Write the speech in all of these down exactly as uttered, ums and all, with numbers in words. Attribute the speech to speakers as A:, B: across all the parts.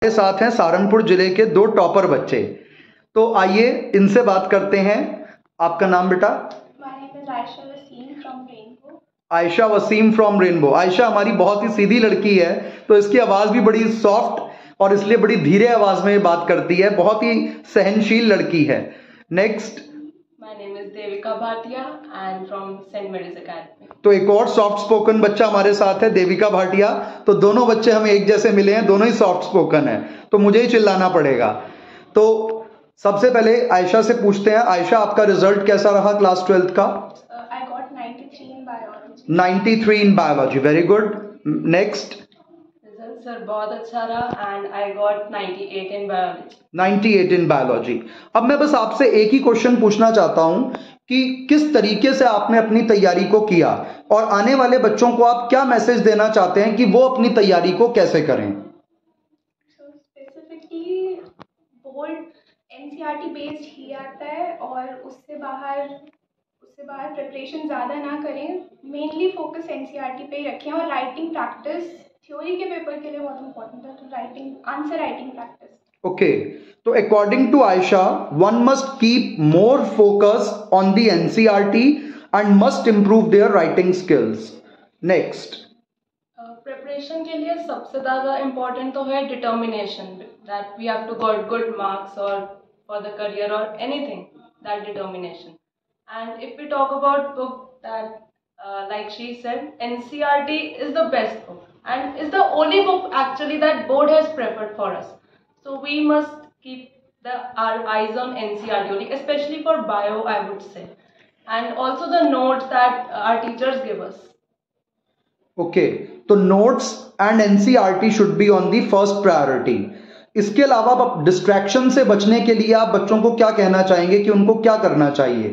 A: के साथ हैं सहारनपुर जिले के दो टॉपर बच्चे। तो आइए इनसे बात करते हैं। आपका नाम बेटा?
B: Ayesha Wasim from rainbow.
A: Ayesha Wasim from rainbow. Ayesha हमारी बहुत ही सीधी लड़की है, तो इसकी आवाज भी बड़ी सॉफ्ट और इसलिए बड़ी धीरे आवाज में बात करती है। बहुत ही सहनशील लड़की है। Next,
C: my name is Devika Bhatia and from saint Mary's academy.
A: तो एक और सॉफ्ट स्पोकन बच्चा हमारे साथ है, देविका भाटिया। तो दोनों बच्चे हमें एक जैसे मिले हैं, दोनों ही सॉफ्ट स्पोकन है, तो मुझे ही चिल्लाना पड़ेगा। तो सबसे पहले आयशा से पूछते हैं। आयशा, आपका रिजल्ट कैसा रहा क्लास ट्वेल्थ का?
B: I got ninety three in biology.
A: Ninety three in biology, very good. Next.
C: Result sir बहुत अच्छा रहा and I got ninety eight in biology.
A: Ninety eight in biology. अब मैं बस आपसे एक ही क्वेश्चन पूछना चाहता हूं कि किस तरीके से आपने अपनी तैयारी को किया और आने वाले बच्चों को आप क्या मैसेज देना चाहते हैं कि वो अपनी तैयारी को कैसे करें?
B: स्पेसिफिकली बोर्ड एनसीईआरटी बेस्ड ही आता है और उससे बाहर उससे बाहर प्रिपरेशन ज़्यादा ना करें। मेनली फोकस एनसीईआरटी पे ही रखें और राइटिंग प्रैक्टिस थ्योरी के पेपर के लिए बहुत इंपॉर्टेंट है, तो writing answer writing practice.
A: Okay, तो according to Ayesha, one must keep more focus on the NCERT and must improve their writing skills. Next.
C: Preparation के लिए सबसे ज़्यादा इम्पोर्टेंट तो है determination, that we have to got good marks और for the career और anything, that determination. And if we talk about book, that like she said, NCERT is the best book and is the only book actually that board has preferred for us. So we must keep the our eyes on N C E R T only, especially for bio, I would say, and also the notes that our teachers give us.
A: Okay, तो notes and N C E R T should be on the first priority. इसके अलावा आप distraction से बचने के लिए आप बच्चों को क्या कहना चाहेंगे कि उनको क्या करना चाहिए?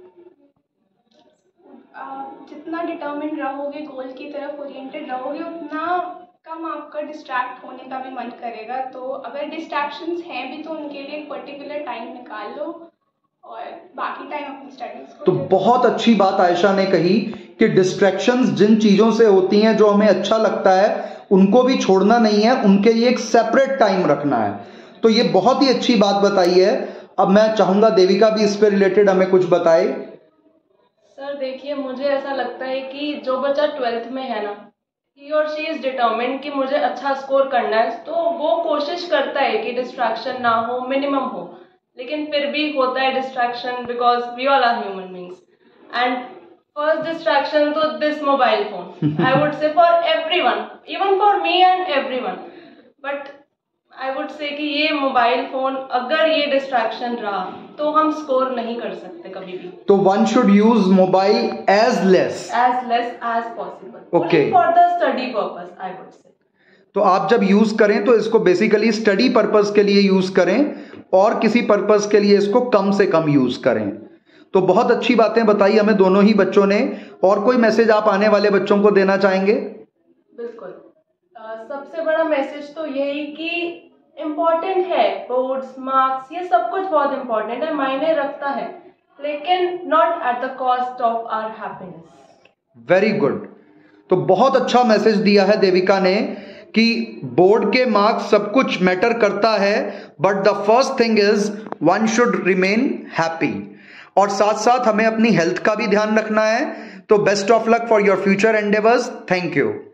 B: जितना डिटर्मिन्ड रहोगे, गोल की तरफ ओरिएंटेड रहोगे, उतना कम आपका डिस्ट्रैक्ट होने का भी मन करेगा। तो अगर डिस्ट्रैक्शंस हैं भी तो उनके लिए एक पर्टिकुलर टाइम निकाल लो और बाकी टाइम अपनी स्टडीज को।
A: तो बहुत अच्छी बात आयशा ने कही कि डिस्ट्रैक्शंस जिन चीजों से होती हैं जो हमें अच्छा लगता है उनको भी छोड़ना नहीं है, उनके लिए एक सेपरेट टाइम रखना है। तो ये बहुत ही अच्छी बात बताई है। अब मैं चाहूंगा देविका भी इस पे रिलेटेड हमें कुछ बताए।
C: सर देखिए, मुझे ऐसा लगता है कि जो बच्चा ट्वेल्थ में है ना, ही और शी इज डिटर्मिन्ड कि मुझे अच्छा स्कोर करना है, तो वो कोशिश करता है कि डिस्ट्रैक्शन ना हो, मिनिमम हो, लेकिन फिर भी होता है distraction, because we all are human beings. And first distraction तो this mobile phone, I would say for everyone, even for me and everyone, but I would say कि ये मोबाइल फोन अगर ये डिस्ट्रैक्शन रहा तो हम स्कोर नहीं कर सकते कभी भी।
A: तो one should use mobile as less
C: as less as possible,
A: okay,
C: for the study purpose, I would say.
A: तो आप जब यूज करें तो इसको बेसिकली स्टडी पर्पस के लिए यूज करें और किसी पर्पस के लिए इसको कम से कम यूज करें। तो बहुत अच्छी बातें बताई हमें दोनों ही बच्चों ने। और कोई मैसेज आप आने वाले बच्चों को देना चाहेंगे?
C: बिल्कुल, uh, सबसे बड़ा मैसेज तो यही कि इम्पोर्टेंट है, बोर्ड्स, मार्क्स, ये सब कुछ बहुत इम्पोर्टेंट है, मायने रखता है, लेकिन not at the cost of our happiness.
A: Very good. तो बहुत अच्छा मैसेज दिया है देविका ने कि बोर्ड के मार्क्स सब कुछ मैटर करता है, but the first thing is one should remain happy. और साथ साथ हमें अपनी हेल्थ का भी ध्यान रखना है। तो best of luck for your future endeavours. Thank you.